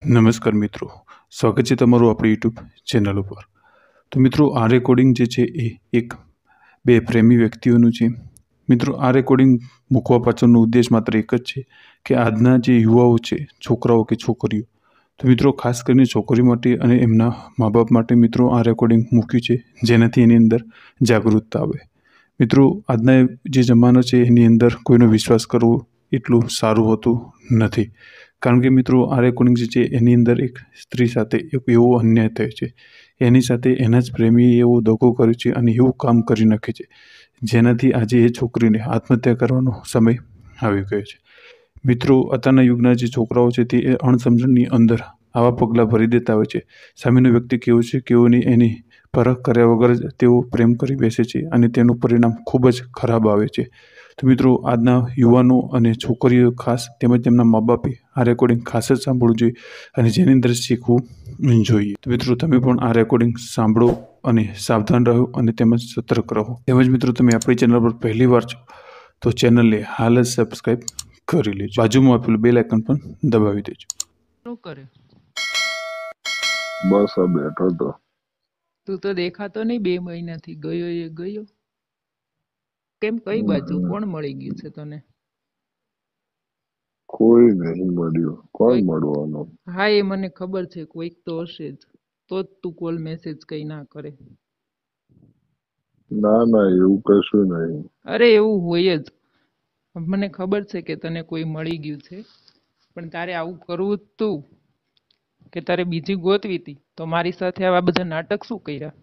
નમસ્કાર મિત્રો, સ્વાગત છે તમારું આપણી યુટ્યુબ ચેનલ ઉપર. તો મિત્રો, આ રેકોર્ડિંગ જે છે એ એક બે પ્રેમી વ્યક્તિઓનું છે. મિત્રો, આ રેકોર્ડિંગ મૂકવા પાછળનો ઉદ્દેશ માત્ર એક જ છે કે આજના જે યુવાઓ છે, છોકરાઓ કે છોકરીઓ, તો મિત્રો ખાસ કરીને છોકરીઓ માટે અને એમના મા બાપ માટે મિત્રો આ રેકોર્ડિંગ મૂક્યું છે, જેનાથી એની અંદર જાગૃતતા આવે. મિત્રો, આજના જે જમાનો છે એની અંદર કોઈનો વિશ્વાસ કરવો એટલું સારું હોતું નથી. કારણ કે મિત્રો, આ રેકોર્ડિંગ જે છે એની અંદર એક સ્ત્રી સાથે એક એવો અન્યાય થયો છે. એની સાથે એના જ પ્રેમીએ એવો દગો કર્યો છે અને એવું કામ કરી નાખે છે, જેનાથી આજે એ છોકરીને આત્મહત્યા કરવાનો સમય આવી ગયો છે. મિત્રો, અત્યારના યુગના જે છોકરાઓ છે તે અણસમજણની અંદર આવા પગલાં ભરી દેતા હોય છે. સામેનો વ્યક્તિ કેવો છે કેવો નહીં એની પરખ કર્યા વગર જ તેઓ પ્રેમ કરી બેસે છે અને તેનું પરિણામ ખૂબ જ ખરાબ આવે છે. તો મિત્રો, આજના યુવાનો અને છોકરીઓ ખાસ તેમજ તેમના મા બાપે આ રેકોર્ડિંગ ખાસ જ સાંભળવું જોઈએ અને જેની અંદર શીખવું જોઈએ. તો મિત્રો, તમે પણ આ રેકોર્ડિંગ સાંભળો અને સાવધાન રહો અને તેમજ સતર્ક રહો. તેમજ મિત્રો, તમે આપણી ચેનલ પર પહેલી વાર છો તો ચેનલને હાલ જ સબસ્ક્રાઈબ કરી લેજો. બાજુમાં આપેલું બેલ આઇકન પણ દબાવી દેજો. શું કરે? બસ આ બેઠો તો. તું તો દેખાતો નહીં 2 મહિનાથી. ગયો એ ગયો કેમ? કઈ બાજુ? કોણ મળી ગયું છે તને? કોઈ નહીં મળ્યું. કોણ કોઈ? મળવાનું? હા, એ મને ખબર છે, કોઈક તો હશે જ. તો જ તું કોલ મેસેજ કઈ ના કરે. ના ના, એવું કશું નહીં. અરે એવું હોય જ. મને ખબર છે કે તને કોઈ મળી ગયું છે, પણ તારે આવું કરવું જ તું કે તારે બીજી ગોતવી હતી તો મારી સાથે આવા બધા નાટક શું કર્યા?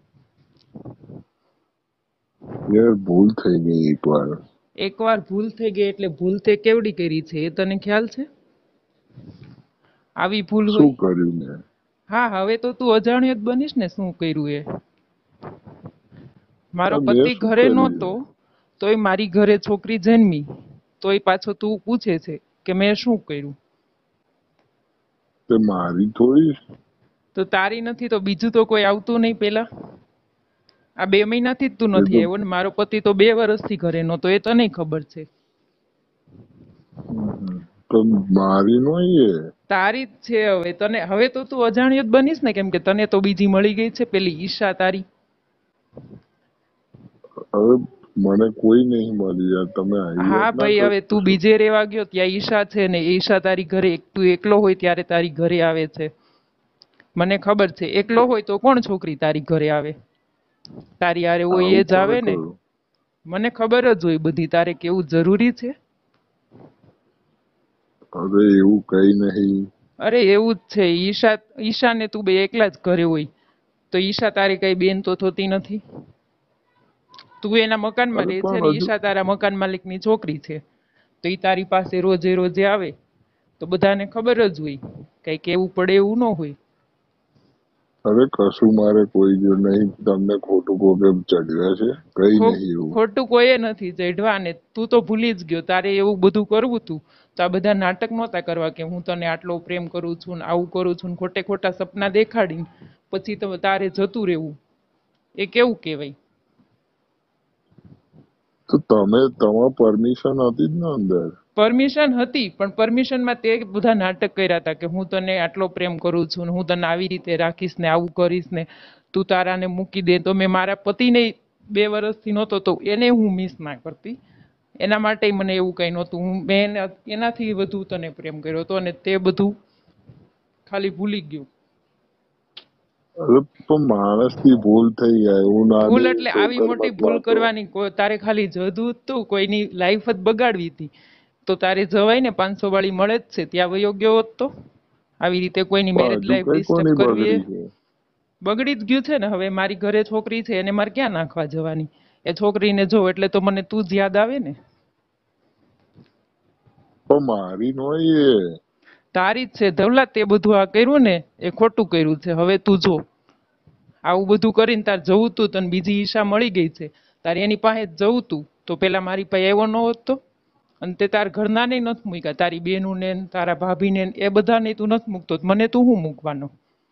યાર, ભૂલ થઈ ગઈ એકવાર. એકવાર ભૂલ થઈ ગઈ એટલે ભૂલ તે કેવડી કરી છે એ તને ખ્યાલ છે? આવી ભૂલ શું હોય? કર્યું મેં? હા, હવે તો તું અજાણ્યો જ બનીશ ને શું કર્યું એ. મારો મેં પતિ શું ઘરે કર્યું? નહોતો તોય મારી ઘરે છોકરી જન્મી, તોય પાછો તું પૂછે છે કે મેં શું કર્યું. તે મારી થોડી. તો તારી નથી તો બીજું તો કોઈ આવતું નહીં પેલા? આ 2 મહિનાથી જ તું એ નથી તો આવ્યો ને મારો પતિ તો 2 વર્ષથી ઘરે નહોતો, એ તને ખબર છે. તો મારી નહીં એ. તારી જ છે. હવે તો તું અજાણ્યો જ બનીશ ને, કેમ કે તને તો બીજી મળી ગઈ છે, પેલી ઈશા તારી. હવે મને કોઈ નહીં મળી યાર. તમે આવી હા વાત ના ભાઈ, હવે કરશો તું શું? બીજે રહેવા ગયો ત્યાં ઈશા છે ને ઈશા તારી ઘરે, તું એકલો હોય ત્યારે તારી ઘરે આવે છે. મને ખબર છે, એકલો હોય તો કોણ છોકરી તારી ઘરે આવે? તારી હારે હોય આવું એ જ આવે કોણે ને. કહ્યું? મને ખબર જ હોય બધી. તારે કેવું જરૂરી છે? હવે એવું કઈ નહીં. અરે એવું જ છે. ઈશાને તું બે એકલા જ ઘરે હોય તો ઈશા તારી કઈ બેન તો થતી નથી. તું એના મકાનમાં અરે રહે છે પણ ને હજુ ઈશા તારા મકાન માલિકની છોકરી છે, તો ઈ તારી પાસે રોજે રોજે આવે તો બધાને ખબર જ હોય. કઈ કેવું પડે એવું ન હોય. હવે કશું મારે કોઈ જો નહીં. તમને ખોટું કોકે ચડ્યા છે? કઈ નહીં એવું. ખોટું કોઈએ નથી ચઢવા ને. તું તો ભૂલી જ ગયો. તારે એવું બધું કરવું તું તો આ બધા નાટક નહોતા કરવા કે હું તને આટલો પ્રેમ કરું છું ને આવું કરું છું ને ખોટે ખોટા સપના દેખાડીને પછી તો તારે જતું રહેવું. એ કેવું કહેવાય? તો તમારી પરમિશન હતી જ ને અંદર? પરમિશન હતી, પણ પરમિશનમાં તે બધા નાટક કર્યા હતા કે હું તને આટલો પ્રેમ કરું છું ને હું તને આવી રીતે રાખીશ ને આવું કરીશ ને તું તારાને મૂકી દે. તો મેં મારા પતિને 2 વર્ષથી નહોતો તો એને હું મિસ ના કરતી. એના માટે મને એવું કંઈ નહોતું. મેં એનાથી વધુ તને પ્રેમ કર્યો હતો અને તે બધું ખાલી ભૂલી ગયો. અરે પણ માણસથી ભૂલ થઈ જાય એવું ના ભૂલ નહીં. એટલે તો આવી મોટી ભૂલ ઘરમાં તો કરવાની? તારે ખાલી જતું તું, કોઈની લાઈફ જ બગાડવી હતી તો તારે જવાય ને. 500 વાળી મળે જ છે, ત્યાં વયો ગયો હોત તો. આવી રીતે કોઈની મેરેજ હજુ લાઈફ કઈ ડિસ્ટર્બ કોની કરવી એ બગડી છે? બગડી જ ગયું છે ને. હવે મારી ઘરે છોકરી છે, એને મારે ક્યાં નાખવા જવાની? એ છોકરીને જો એટલે તો મને તું જ યાદ આવે ને. પણ મારી નહીં એ. તારી જ છે ધવલા. તે બધું આ કર્યું ને એ ખોટું કર્યું છે. હવે તું જો આવું બધું કરીને તાર જવું તું, તને બીજી ઈશા મળી ગઈ છે, તારે એની પાસે જ જવું તું તો પેલા મારી પાસે આવ્યો ન હોત તો? અને તે તાર ઘરના ને નથી મૂક્યા, તારી બેનું ને તારા ભાભીને એ બધાને તું નથી મૂકતો, મને તું શું મૂકવાનો?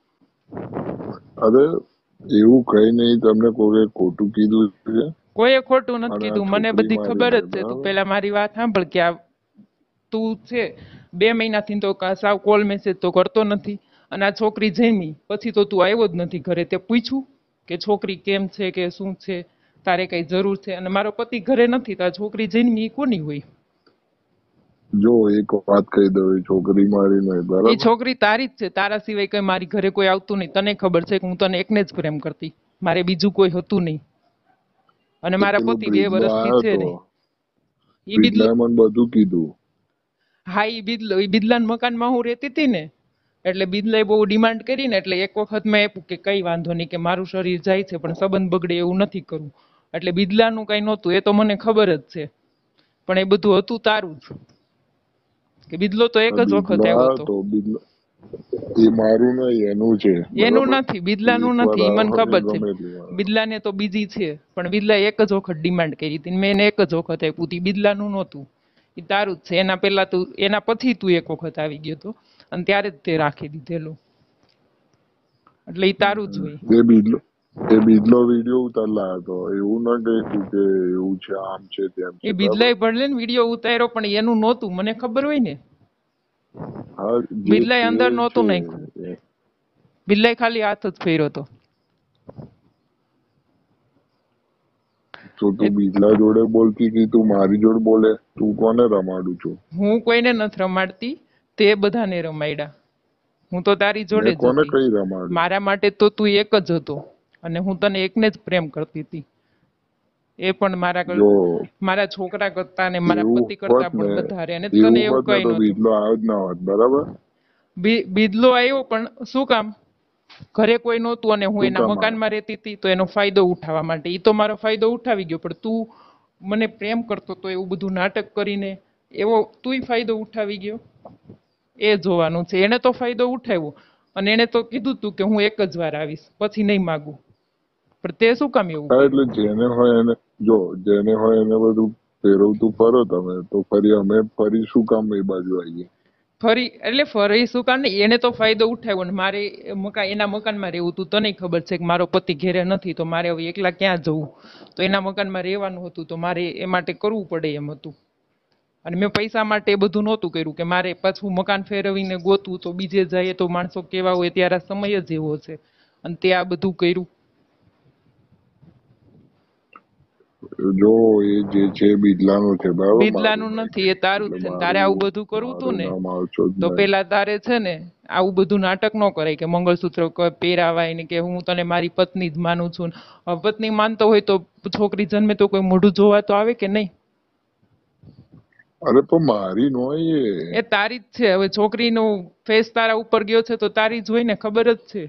અરે એવું કઈ નહીં. તમને કોઈ ખોટું કીધું છે? કોઈએ ખોટું નથી અને આ કીધું. મને છોકરી બધી મારી ખબર છે, જ છે. તું બરાબર? પેલા મારી વાત સાંભળ કે આ તું છે 2 મહિનાથી તો સાવ કોલ મેસેજ તો કરતો નથી. અને આ છોકરી જમી પછી તો તું આવ્યો જ નથી ઘરે. તે પૂછ્યું કે છોકરી કેમ છે કે શું છે, તારે કઈ જરૂર છે? અને મારો પતિ ઘરે નથી તો આ છોકરી જન્મી એ કોની હોય? જો એક વાત કહી દઉં, એ છોકરી મારી નહીં, એ બરાબર? છોકરી તારી જ છે. તારા સિવાય કઈ મારી ઘરે કોઈ આવતું નહીં. તને ખબર છે કે હું તને એકને જ પ્રેમ કરતી, મારે બીજું કોઈ હતું નહીં. અને મારા પેલો પતિ 2 બ્રિજલો વર્ષથી આવ્યો છે તો, ને એ બિદલો. બ્રિજલાએ મને બધું કીધું. હા, એ બિદલાના મકાનમાં હું રહેતી હતી ને, એટલે બિદલાએ બહુ ડિમાન્ડ કરી ને, એટલે એક વખત મેં આપ્યું કે કઈ વાંધો નહીં, કે મારું શરીર જાય છે પણ સંબંધ બગડે એવું નથી કરવું. એટલે બિદલાનું કઈ નહોતું, એ તો મને ખબર જ છે. પણ એ બધું હતું તારું જ, કે બિદલો તો એક જ વખત બ્રિજલો આવ્યો આવ્યો હતો. તો, બિજલો એ મારું નહીં, એનું છે, એનું બરાબર? નથી, બિદલાનું એક વાર નથી, ઈ મને આવ્યો ખબર ને છે. ગમે એટલી વાર. બિદલાને તો બીજી છે, પણ બિદલાએ એક જ વખત ડિમાન્ડ કરી હતી ને મેં એને એક જ વખત આપ્યું હતું. ઈ બિદલાનું નહોતું, એ તારું જ છે. એના પહેલા તું, એના પછી તું એક વખત આવી ગયો હતો અને ત્યારે જ તે રાખી દીધેલું, એટલે ઈ તારું જ હોય. એ બિજલો વિડીયો ઉતારલા હતો, એવું ન કહ્યું કે એવું છે, આમ છે, તેમ છે, એ બરાબર? બિદલાએ ભલે ને વિડીયો ઉતાર્યો પણ એનું નહોતું, મને ખબર હોય ને. હા, જે બિદલાએ છે અંદર છે નહોતું નાખ્યું, બિદલાએ ખાલી હાથ જ ફેર્યો હતો. તો તું બિજલા જોડે બોલતી હતી, તું મારી જોડે બોલે, તું કોને રમાડું છું? હું કોઈને નથી રમાડતી, તે બધાને રમાડ્યા. હું તો તારી જોડે મેં જ કોને હતી. કઈ રમાડ્યું? મારા માટે તો તું એક જ હતો અને હું તને એકને જ પ્રેમ કરતી હતી. એ પણ જો મારા છોકરા કરતા ને મારા એવું પતિ કરતા હોત ને, પણ વધારે. અને તને એવું હોત ને કઈ તો નહોતું. બિજલો આવ્યો જ ના હોત, બરાબર? બિદલો આવ્યો પણ શું કામ? ઘરે કોઈ નહોતું અને હું શું એના કામ આવ્યો? મકાનમાં રહેતી હતી, તો એનો ફાયદો ઉઠાવવા માટે. ઈ તો મારો ફાયદો ઉઠાવી ગયો, પણ તું મને પ્રેમ કરતો તો એવું બધું નાટક કરીને એવો તુંય ફાયદો ઉઠાવી ગયો, એ જોવાનું છે. એને તો ફાયદો ઉઠાવ્યો અને એને તો કીધું તું કે હું એક જ વાર આવીશ, પછી નહીં માગું. પણ તે શું કામ એવું હા, કર્યું? એટલે જેને હોય એને, જો જેને હોય એને બધું ફેરવતું ફરો તમે, તો ફરી અમે ફરી શું કામ એ બાજુ આવીએ? ફરી એટલે ફરી શું કામ નહીં, એને તો ફાયદો ઉઠાવ્યો ને મારે એના મકાનમાં રહેવું હતું. તને ખબર છે કે મારો પતિ ઘેરે નથી, તો મારે હવે એકલા ક્યાં જવું? તો એના મકાનમાં રહેવાનું હતું, તો મારે એ માટે કરવું પડે એમ હતું. અને મેં પૈસા માટે એ બધું નહોતું કર્યું કે મારે પાછું મકાન ફેરવીને ગોતવું, તો બીજે જઈએ તો માણસો કેવા હોય, ત્યારે આ સમય જ એવો છે. અને તે આ બધું કર્યું. જો એ જે છે બિજલાનું છે, બરાબર? મારું બિદલાનું નહીં. નથી, એ તારું એટલે જ છે. ને તારે મારું આવું બધું કરવું હતું મારું ને, નામ આવશો જ તો નહીં. પેલા તારે છે ને આવું બધું નાટક ન કરાય કે મંગળસૂત્ર પહેરાવાય ને કે હું તને મારી પત્ની જ માનું છું. હવે પત્ની માનતો હોય તો છોકરી જન્મે તો કોઈ મોઢું જોવા તો આવે કે નહીં? અરે પણ મારી નો એ તારી જ છે. હવે છોકરીનો ફેસ તારા ઉપર ગયો છે તો તારી જ હોય ને, ખબર જ છે.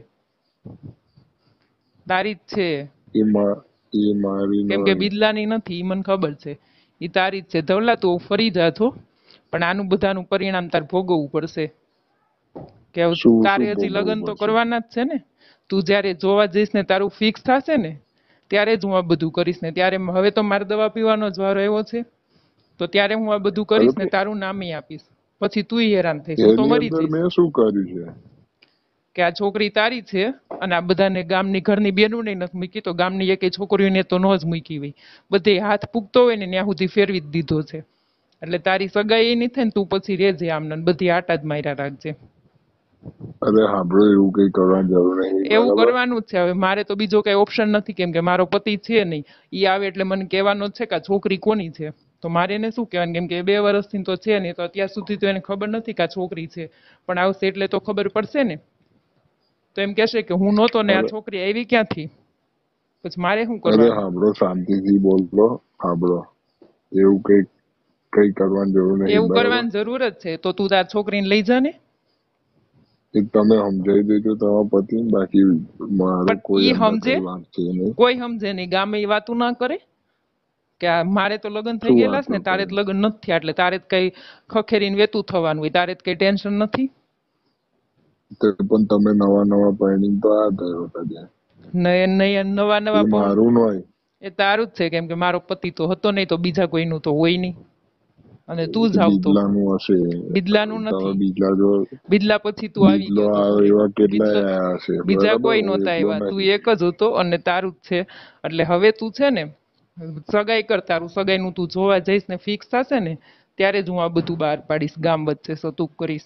તારી જ છે, એ મારી કેમ નો. કે બિદલાની નથી, ઈ મને ખબર છે. ઈ તારી જ છે. ધવલા તું ફરી જા છો, પણ આનું બધાનું પરિણામ તાર ભોગવવું પડશે. કે હવે શું તારે શું હજી લગ્ન ભોગવવું તો પડશે? કરવાના જ છે ને. તું જ્યારે જોવા જઈશ ને તારું ફિક્સ થશે ને, ત્યારે જ હું આ બધું કરીશ ને. ત્યારે હવે તો મારે દવા પીવાનો જ વારો આવ્યો છે, તો ત્યારે હું આ બધું અરે કરીશ ને પણ તારું નામે આપીશ. પછી તુંય હેરાન થઈશ, હું તો એની મરી અંદર જઈશ. મેં શું કર્યું છે? કે આ છોકરી તારી છે અને આ બધાને ગામની ઘરની બેનું નથી મૂકી, તો ગામની એકેય છોકરીઓને તો ન જ મૂકી હોય. બધે હાથ પૂગતો હોય ને ત્યાં સુધી ફેરવી જ દીધો છે. એટલે તારી સગાઈ નહીં થાય ને, તું પછી રહેજે આમને, બધી આટા જ માર્યા રાખજે. અરે સાંભળો, એવું કઈ કરવાની જરૂર નહીં, એવું બરાબર? કરવાનું જ છે. હવે મારે તો બીજો કઈ ઓપ્શન નથી, કેમ કે મારો પતિ છે નહીં. ઈ આવે એટલે મને કહેવાનો જ છે કે આ છોકરી કોની છે. તો મારે એને શું કહેવાનું, કેમ કે 2 વર્ષથી તો છે નહીં, તો અત્યાર સુધી તો એને ખબર નથી કે આ છોકરી છે. પણ આવશે એટલે તો ખબર પડશે ને. તો એમ કહેશે કે હું નહોતો ને આ અરે છોકરી આવી ક્યાંથી? પછી મારે શું અરે કરવાનું? સાંભળો, શાંતિથી બોલો, સાંભળો. એવું કઈ કરવાની જરૂર નહીં, એવું બરાબર? કરવાની જરૂર જ છે, તો તું તાર છોકરીને લઈ જા ને. એક તમે સમજાવી દેજો તમારા પતિને, બાકી મારું પણ કોઈ ઈ અંદર સમજે, કઈ વાત છે નહીં. કોઈ સમજે નહીં. ગામે એ વાતું ના કરે કે આ મારે તો લગ્ન થઈ શું ગયેલા છે વાતો ને, તારે કરે? જ લગ્ન નથી થયા, એટલે તારે જ કઈ ખખેરીને વેતું થવાનું હોય, તારે જ કઈ ટેન્શન નથી. તે પણ તમે નવા નવા પરણીને તો આ થયો હતા ત્યાં. નહીં નવા નવા એ પણ મારું નહીં. એ તારું જ છે, કેમ કે મારો પતિ તો હતો નહીં, તો બીજા કોઈનું તો હોય નહીં. અને તું એ જ આવતો. બિજલાનું હશે. બિદલાનું તમે નથી. બીજલા જો, બિદલા પછી તું આવી બીજલો ગયો તો આવે ઘરે. એવા કેટલાય બિદલા આયા હશે, બીજા બરાબર? કોઈ હું નહોતા એકલો આવ્યા, તું નહીં. એક જ હતો અને તારું જ છે. એટલે હવે તું છે ને સગાઈ કર, તારું સગાઈનું તું જોવા જઈશ ને ફિક્સ થશે ને, ત્યારે જ હું આ બધું બહાર પાડીશ, ગામ વચ્ચે સતુક કરીશ.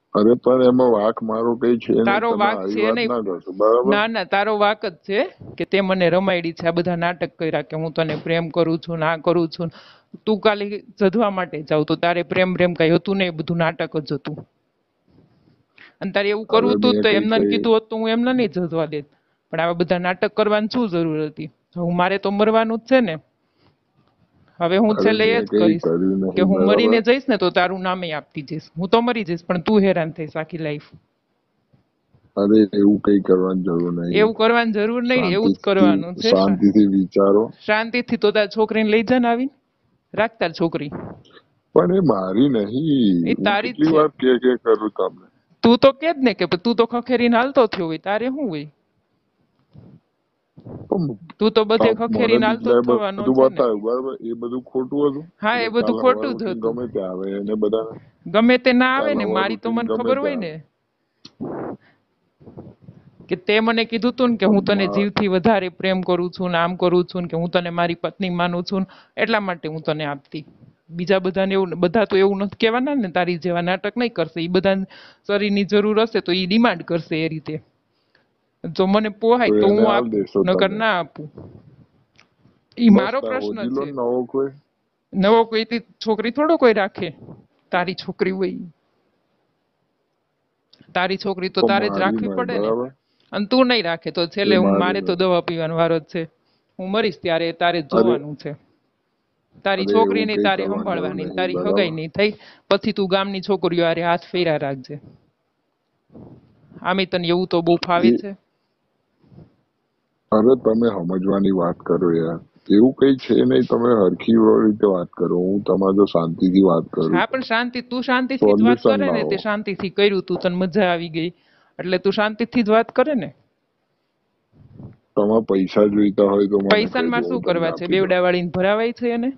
અરે પણ એમાં વાંક મારો કઈ છે નહીં, તારો તમે વાંક આવી છે વાત નહીં. ના કરશો, બરાબર? ના ના, તારો વાંક જ છે કે તે મને રમાયડી છે, આ બધા નાટક કર્યા કે હું તને પ્રેમ કરું છું ને આ કરું છું ને. તું ખાલી જધવા માટે જાવ તો તારે પ્રેમ પ્રેમ કઈ હતું નહીં, એ બધું નાટક જ હતું. અને તારે એવું અરે કરવું હતું મેં તો કઈ એમને કઈ કીધું હોત તો હું એમને નહીં જધવા દેત. પણ આવા બધા નાટક કરવાની શું જરૂર હતી? હું મારે તો મરવાનું જ છે ને. હવે હું અરે છેલ્લે એ મેં જ કઈ કરીશ કર્યું કે નહીં, હું બરાબર? મરીને જઈશ ને તો તારું નામે આપતી જઈશ. હું તો મરી જઈશ પણ તું હેરાન થઈશ આખી લાઈફ. અરે એવું કઈ કરવાની જરૂર નહીં. એવું કરવાની જરૂર નહીં, એવું જ શાંતિથી કરવાનું છે. શાંતિથી વિચારો. શાંતિથી તો તાર છોકરીને લઈ જા ને આવીને. રાખ તાર છોકરી. પણ એ મારી નહીં, એ હું તારી જ કેટલી છે. વાર કે કરું તમને. તું તો કે જ ને કે તું તો ખખેરીને હાલતો થયો હોય, તારે શું હોય? પણ તું તો બધે મને ખખેરીને હાલતો જ બીજાએ થવાનો બધું છે ને. બતાવ્યું, બરાબર? એ બધું ખોટું હતું. હા, એ એટલે બધું કાલ સવારે ખોટું જ ઉઠીને હતું. ગમે તે આવે એને બધાને. ગમે તે ના આવે કાલ ને, સવારે મારી તો ઉઠીને મને ગમે ખબર તે હોય આવે. ને કે તે મને કીધું તું ને કે હું તને પણ જીવથી વધારે પ્રેમ કરું છું ને આમ કરું છું ને કે હું તને મારી પત્ની માનું છું ને એટલા માટે હું તને આપતી. બીજા બધાને એવું, બધા તો એવું નથી કહેવાના ને, તારી જેવા નાટક નહીં કરશે. એ બધા શરીરની જરૂર હશે તો એ ડિમાન્ડ કરશે એ રીતે. જો મને પોહાય તો એને હું હાલ આપું, દેશો નકર તમે. ના આપું. ઈ બસ મારો તાર પ્રશ્ન હોજી લો છે. ને નવો કોઈ. નવો કોઈથી છોકરી થોડો કોઈ રાખે. તારી છોકરી હોય ઈ. તારી છોકરી તો પણ તારે જ મારી રાખવી નહીં, પડે ને. બરાબર? અને તું નહીં રાખે તો છેલ્લે એ હું, મારી મારે તો નહીં. દવા પીવાનો વારો જ છે. હું મરીશ ત્યારે તારે જ અરે જોવાનું છે. તારી અરે એવું છોકરીને કઈ તારે કરવાની જરૂર સંભાળવાની ને નહીં, તારી હગાઈ બરાબર? નહીં થઈ. પછી તું ગામની છોકરીઓ હારે હાથ ફેરા રાખજે. આમે તને એવું તો બહુ ફાવે એ છે. અરે તમે સમજવાની વાત કરો યાર. એવું કઈ છે નહીં, તમે હરખી રીતે વાત કરો. હું તમારે જો શાંતિથી વાત કરું હા, છું. પણ શાંતિ, તું શાંતિથી જ વાત સોલ્યુશન કરે ને. લાવો. તે શાંતિથી કર્યું, તું તને મજા આવી ગઈ એટલે તું શાંતિથી જ વાત કરે ને. તમારે પૈસા જોઈતા હોય તો મને પૈસાને કહેજો, મારે હું શું તમને કરવા છે? આપી દઉં. બેવડા વાળીને ભરાવાય છે એને.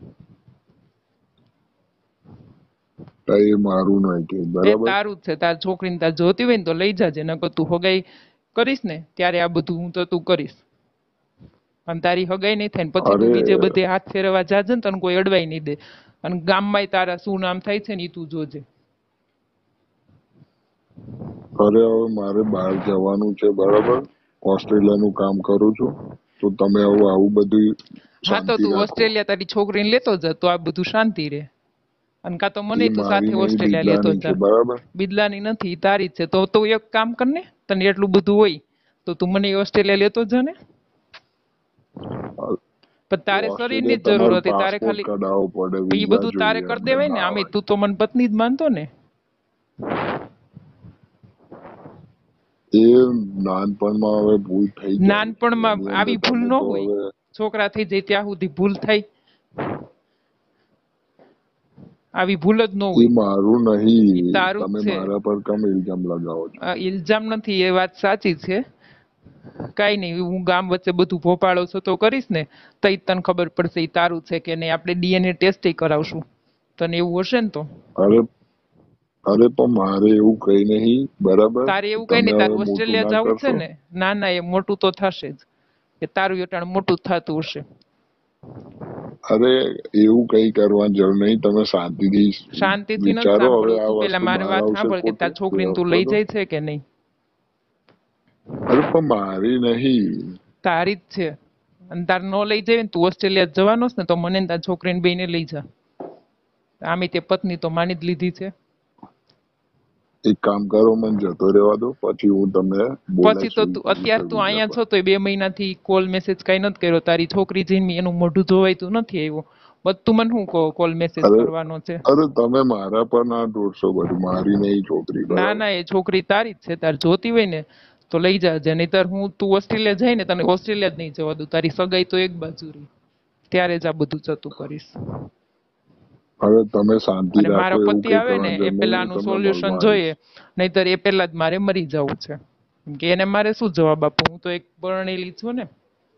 તો એ મારું નહીં કે, એ બરાબર? તારું જ છે. તાર છોકરીને તાર જોતી હોય ને તો લઈ જાજે. નકર તું હગાઈ કરીશ ને ત્યારે આ બધું હું તો તું કરીશ. અને તારી હગાઈ નહીં થાય ને પછી તું અરે બીજે બધે હાથ ફેરવવા જાજે ને તને કોઈ અડવાઈ નહીં દે. અને ગામમાંય તારા શું નામ થાય છે ને ઈ તું જોજે. અરે હવે મારે બહાર જવાનું છે, બરાબર? ઓસ્ટ્રેલિયાનું કામ કરું છું. તો તમે હવે આવું બધું હા, તો શાંતિ તું રાખો. ઓસ્ટ્રેલિયા તારી છોકરીને લેતો જા તો આ બધું શાંતિ રહે. અને કાં તો મને એ તું મારી સાથે નહીં, ઓસ્ટ્રેલિયા લેતો બિદલાની છે, જા. બરાબર? બિદલાની નથી, ઈ તારી જ છે. તો તું એક કામ કર ને, તને એટલું બધું હોય તો તું મને ઓસ્ટ્રેલિયા લેતો જા ને. પણ તારે શરીરની ઓસ્ટ્રેલિયા જ જરૂર તમારો હતી. તારે પાસપોર્ટ ખાલી કઢાવવો પડે, ઈ વિઝા બધું તારે જોઈએ, કરી અમને દેવાય ને. ના આમે આવે. તું તો મને પત્ની જ માનતો ને. એ નાનપણમાં હવે ભૂલ થઈ જાય. નાનપણમાં એની અંદર આવી ભૂલ તમે ન તો હોય. હવે. છોકરા થઈ જાય ત્યાં સુધી ભૂલ થાય. આવી ભૂલ જ ન એ હોય. મારું ઈ નહીં. તારું જ તમે છે. મારા પર કેમ ઇલ્ઝામ લગાવો છો? ઇલ્ઝામ નથી, એ વાત સાચી છે. કાઈ નહીં, હું ગામ વચ્ચે બધું ભોપાળો છો તો કરીશ ને તઈ તને ખબર પડશે ઈ તારું છે કે નહીં. આપણે DNA ટેસ્ટ કરાવશું તને એવું હશે ને તો. અરે અરે પણ મારે એવું કઈ નહીં, બરાબર? તારે એવું કઈ તમે નહીં, તારે હવે મોટું ઓસ્ટ્રેલિયા ના જવું છે કરશો. ને. ના ના, એ મોટું તો થશે જ. કે તારું અટાણ મોટું જ થતું હશે. અરે એવું કઈ કરવાની જરૂર નહીં. તમે શાંતિથી શાંતિથી નથી વિચારો. હવે સાંભળવું. આ તું પેલા વસ્તુ મારી બહાર વાત આવશે સાંભળ કે તાર ખોટું તો છોકરીને તું રખડો લઈ દો. જાય છે કે નહીં. અરે પણ મારી નહીં. તારી જ છે. અને તાર ન લઈ જાય ને, તું ઓસ્ટ્રેલિયા જવાનો છે ને તો મને ને તાર છોકરીને બેયને લઈ જા. આમે તે પત્ની તો માની જ લીધી છે. એક કામ કરો, મને જતો રહેવા દો, પછી હું તમને પછી તો બોલાવીશ તું અત્યારે તું વિઝા અહીંયા પર. છો તો 2 મહિનાથી કોલ મેસેજ કઈ નથી કર્યો. તારી છોકરી જઈને એનું મોઢું જોવાયતું નથી આવ્યો. બધું મને શું કોલ મેસેજ અરે કરવાનો છે. અરે તમે મારા પર ના દોડશો બધું. મારી નહીં છોકરી, ના બરાબર? ના, એ છોકરી તારી જ છે. તાર જોતી હોય ને તો લઈ જાજે. નહીંતર તું ઓસ્ટ્રેલિયા જાય ને તને ઓસ્ટ્રેલિયા જ નહીં જવા દઉં. તારી સગાઈ તો એક બાજુ રહી ત્યારે જ આ બધું જતું કરીશ. હવે તમે શાંતિ અને રાખો. મારો એવું પતિ કઈ આવે ને કરવાની એ જરૂર નહીં. પેલા હું આનું તમને સોલ્યુશન મળવા આવીશ. જોઈએ. નહીંતર એ પેલા જ મારે મરી જવું છે. કેમ કે એને મારે શું જવાબ આપું? હું તો એક પરણેલી છું ને.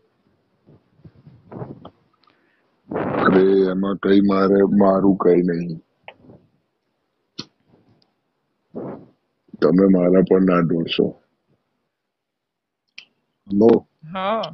અરે એમાં કઈ મારું કઈ નહીં. તમે મારા પર ના દોડશો. નો. હા,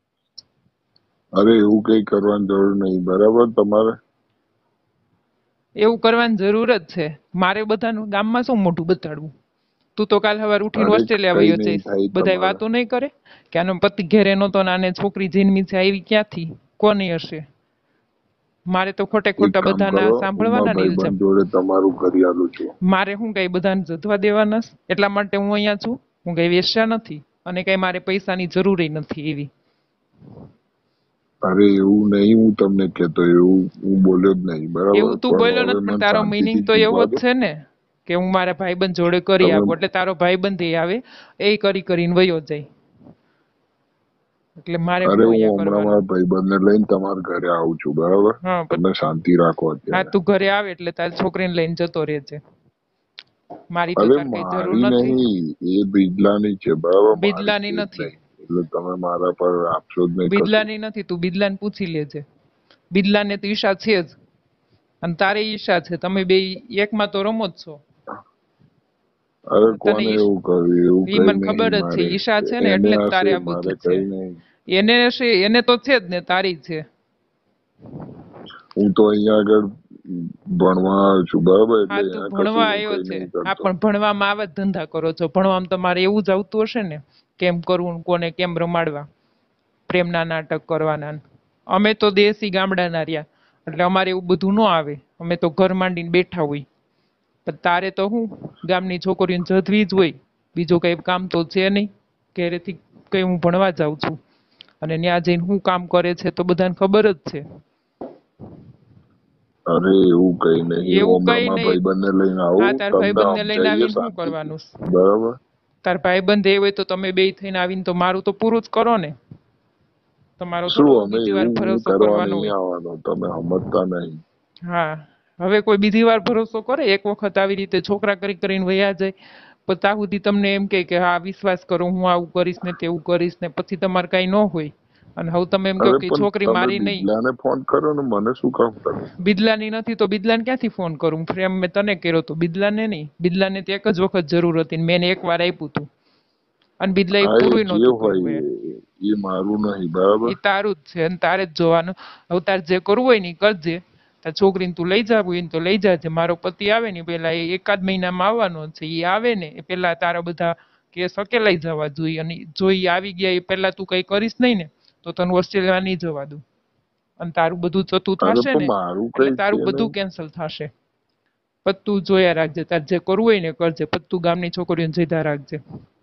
અરે એવું કઈ કરવાની જરૂર નહીં, બરાબર? તમારે એવું કરવાની જરૂર જ છે. મારે બધાનું ગામમાં શું મોઢું બતાડવું? તું તો કાલ સવાર ઉઠીને અરે ઓસ્ટ્રેલિયા કઈ વયો નહીં જઈશ, થાય બધાય તમારે. વાતો નહીં કરે કે આનો પતિ ઘેરે નહોતો ને આને છોકરી જન્મી છે, આવી ક્યાંથી, કોની હશે? મારે તો ખોટે એક ખોટા કામ બધાના કરો, હું સાંભળવાના મારા ને ઇલ્ઝામ. ભાઈબંધ જોડે તમારું કરિયાલું છું. મારે હું કઈ બધાને જધવા દેવાના છે? એટલા માટે હું અહીંયા છું. હું કઈ વેશ્યા નથી અને કઈ મારે પૈસાની જરૂર નથી એવી. અરે એવું નહીં, હું તમને કહેતો, એવું હું બોલ્યો જ નહીં, બરાબર? એવું તું પણ બોલ્યો હવે નથી, પણ મને તારો મિનિંગ શાંતિથી તો એવો જીવવા જ દો. છે ને કે હું મારા ભાઈબંધ જોડે કરી તમે આપું, એટલે તારો ભાઈબંધ એ આવે એ કરીને વયો જાય, એટલે મારે અરે હું હું અહીંયા હમણાં કરવાનું? મારા ભાઈબંધને લઈને તમારા ઘરે આવું છું, બરાબર? હા તમે શાંતિ રાખો હા, અત્યારે. તું ઘરે આવે એટલે તારી છોકરીને લઈને જતો રહેજે. મારી તો અરે તાર કઈ જરૂર મારી નથી. નહીં, એ બિજલાની છે, બરાબર? મારી બિદલાની છે જ નથી, નહીં, એટલે તમે મારા પર આપશો જ નહીં કશું. બિદલાની નથી. તું બિદલાને પૂછી લેજે. બિદલાને તો ઈચ્છા છે જ, અને તારે ઈચ્છા છે. તમે બે એકમાં તો રમો જ છો. અરે તને કોને એવું કર્યું? એવું ઈ કઈ મને નહીં ખબર જ છે, મારે. ઈચ્છા છે ને, એને એટલે જ હશે, તારે આ મારે બધું છે. કઈ નહીં. એને હશે, એને તો છે જ ને, તારી છે. હું તો અહીંયા આગળ ભણવા આવ્યો છું, બરાબર? હા, એટલે તું અહીંયા કશું ભણવા હું આવ્યો કઈ છે. નહીં હા, કરતો. પણ ભણવામાં આવા જ ધંધા કરો છો. ભણવામાં તમારે એવું જ આવતું હશે ને, કેમ કરવું, કોને કેમ રમાડવા, પ્રેમના નાટક કરવાના. અમે તો દેશી ગામડાના રહ્યા, એટલે અમારે એવું બધું ન આવે. અમે તો ઘર માંડીને બેઠા હોય. પણ તારે તો હું ગામની છોકરીઓને જધવી જ હોય, બીજું કઈ કામ તો છે નહીં. ઘરેથી કઈ હું ભણવા જાઉં છું, અને ત્યાં જઈને હું કામ કરે છે તો બધાને ખબર જ છે. અરે એવું કઈ નહીં, હું એવું હમણાં કઈ મારા નહીં. ભાઈબંધને લઈને હા, આવું, તાર તમને ભાઈબંધને લઈને સમજાવીએ આવીને શું શાંતિથી, કરવાનું? બરાબર? તાર ભાઈબંધ એ હોય તો તમે બે થઈને આવીને તો મારું તો પૂરું જ કરો ને. તમારો શું થોડો અમે બીજી વાર એવું હું ભરોસો કરવા કરવાનો નહીં હોય. આવવાનો, તમે સમજતા નહીં. હા, હવે કોઈ બીજી વાર ભરોસો કરે? એક વખત આવી રીતે છોકરા કરીને વયા જાય, પણ ત્યાં સુધી તમને એમ કે હા વિશ્વાસ કરો, હું આવું કરીશ ને તેવું કરીશ ને, પછી તમારે કઈ ન હોય. અને હવે તમે એમ કહો અરે કે પણ છોકરી તમે મારી નહીં. બિજલાને ફોન કરો ને, મને શું કામ કરો? બિદલાની નથી તો બિદલાને ક્યાંથી ફોન કરું? પ્રેમ મેં તને કર્યો તો, બિદલાને નહીં. બિદલાને તો એક જ વખત જરૂર હતી ને મેં એને એક વાર આપ્યું હતું, અને બિદલા એ હા, એ પૂરું જે નહોતું હોય કર્યું. એ મારું નહીં, બરાબર? એ તારું જ છે અને તારે જ જોવાનું. હવે તારે જે કરવું હોય ને ઈ કરજે. તાર છોકરીને તું લઈ જાવું હોય ને તો લઈ જાજે. મારો પતિ આવે ને પેલા એ એકાદ મહિનામાં આવવાનો છે. એ આવે ને એ પેલા તારા બધા કેસ લઈ જવા જોઈએ, અને જો એ આવી ગયા એ પેલા તું કઈ કરીશ નહીં ને તો તને ઓસ્ટ્રેલિયા નહીં જવા દઉં. અને તારું બધું જતું અરે થશે પણ ને મારું એટલે કઈ તારું છે બધું નહીં. કેન્સલ થશે. પણ તું જોયા રાખજે, તાર જે કરવું હોય ને કરજે. પણ તું ગામની છોકરીઓને જીધા રાખજે.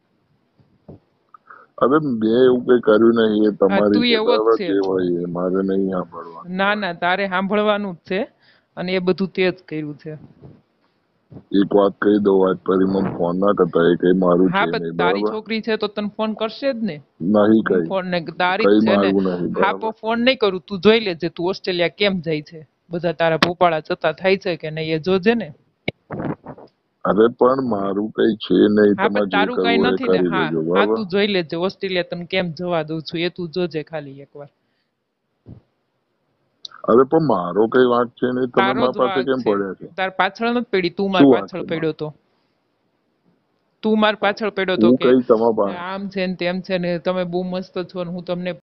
અરે મેં એવું કઈ કર્યું નહીં, એ હા, તમારી તું છે, એવો જ બરાબર? છે. જે હોય એ મારે નહીં સાંભળવાનું. ના ના, તારે સાંભળવાનું જ છે, અને એ બધું તે જ કર્યું છે. એક વાત કહી દઉં, આજ પછી મને ફોન ના કરતા, એ કઈ મારું છે હા, પણ નહીં, તારી બરાબર? છોકરી છે તો તને ફોન કરશે જ ને. નહીં હું કઈ, ફોન ને તારી જ કઈ છે ને. મારું નહીં, હા, બરાબર? પણ ફોન નહીં કરું. તું જોઈ લેજે તું ઓસ્ટ્રેલિયા કેમ જાય છે. બધા તારા ભોપાળા જતા થાય છે કે નહીં એ જોજે ને. અરે પણ મારું કઈ છે નહીં, હા, પણ તમારે જે તારું કઈ કરવું હોય એ નથી ને. કરી હા લેજો, હા, બરાબર? તું જોઈ લેજે ઓસ્ટ્રેલિયા તને કેમ જવા દઉં છું એ તું જોજે ખાલી એકવાર. અરે પણ મારો કઈ વાંક છે નહીં, તમે તારો મારા જ પાસે વાંક કેમ છે. પડ્યા છો? તાર પાછળ નથી પડી, તું માર શું વાંક પાછળ છે મારો? પડ્યો તો. તું માર પાછળ પડ્યો તો હું કે કઈ તમારા પાસે આમ છે ને તેમ છે ને તમે બહુ મસ્ત છો ને હું તમને